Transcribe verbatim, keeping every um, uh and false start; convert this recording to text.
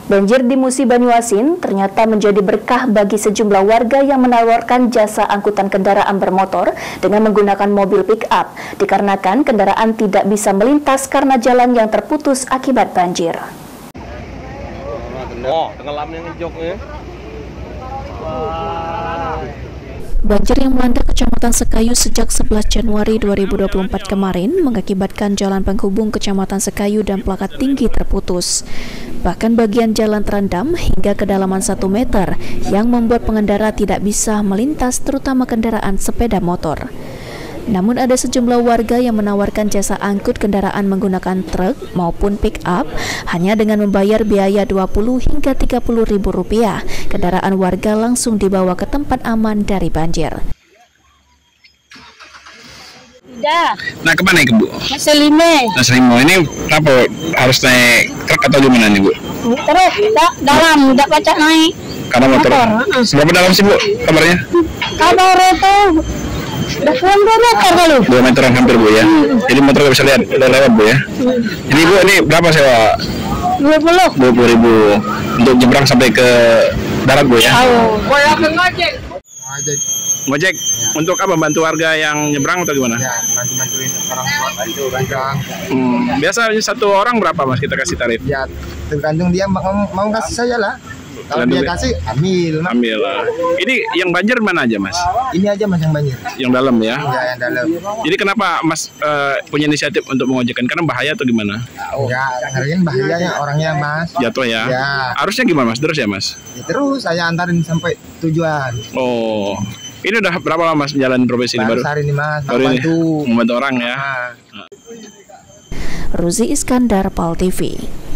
Banjir di Musi Banyuasin ternyata menjadi berkah bagi sejumlah warga yang menawarkan jasa angkutan kendaraan bermotor dengan menggunakan mobil pick-up, dikarenakan kendaraan tidak bisa melintas karena jalan yang terputus akibat banjir. Oh, tenggelam yang hijaunya. Banjir yang melanda Kecamatan Sekayu sejak sebelas Januari dua ribu dua puluh empat kemarin mengakibatkan jalan penghubung Kecamatan Sekayu dan Plakat Tinggi terputus. Bahkan bagian jalan terendam hingga kedalaman satu meter yang membuat pengendara tidak bisa melintas, terutama kendaraan sepeda motor. Namun ada sejumlah warga yang menawarkan jasa angkut kendaraan menggunakan truk maupun pick-up hanya dengan membayar biaya dua puluh hingga tiga puluh ribu rupiah. Kendaraan warga langsung dibawa ke tempat aman dari banjir. Dah. Nah, kemana Bu? Selime. Nah, Selimo ini kenapa harus naik truk atau gimana nih Bu? Terus da dalam, tidak pacak naik. Karena motor. motor. Seberapa dalam sih Bu kabarnya? Kabar itu dua meter kali. Dua meteran hampir Bu ya. Hmm. Jadi motor nggak bisa lihat udah lewat Bu ya. Hmm. Jadi Bu ini berapa sewa? Dua puluh. Dua puluh ribu untuk nyebrang sampai ke darat Bu ya. Oh. Ngojek. Ngojek. Untuk apa, bantu warga yang nyebrang atau gimana? Ya, bantu-bantuin orang tua, bantu nyebrang. Hmm. Biasa satu orang berapa Mas kita kasih tarif? Ya, tergantung dia mau, mau kasih saya lah. Kalau dia kasih, ambil. Mas. Ambil lah. Ini yang banjir mana aja Mas? Ini aja Mas yang banjir. Yang dalam ya? Ya, yang dalam. Jadi kenapa Mas uh, punya inisiatif untuk mengojekkan? Karena bahaya atau gimana? Oh. Ya, ngeriin bahayanya orangnya Mas. Jatuh ya? Ya. Harusnya gimana Mas? Terus ya Mas? Ya, terus saya antarin sampai tujuan. Oh. Ini udah berapa lama Mas menjalani profesi ini baru? Hari ini Mas, baru membantu. Ini, membantu orang ya. Nah. Ruzi Iskandar, Pal T V.